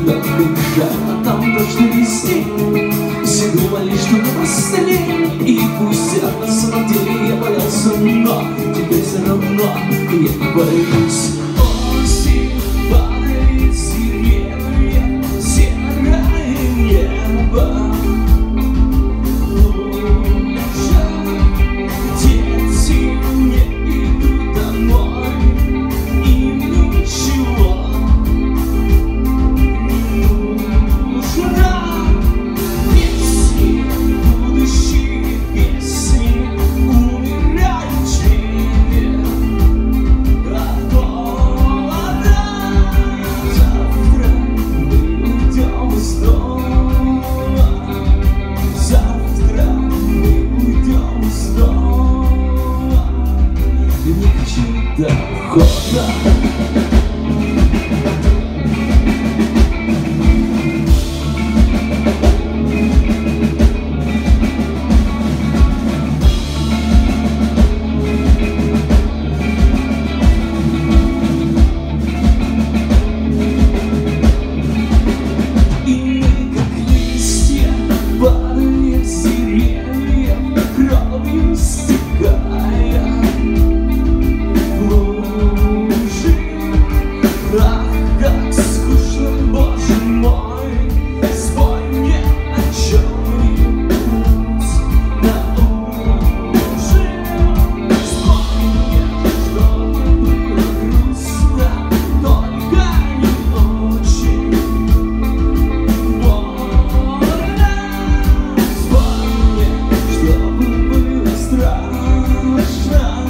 как играла там дождь и листья. Все думали, что мы простыли, и пусть на самом деле я боялся, но теперь все равно я не боюсь. Осень падает сиренья, серое небо. страшно.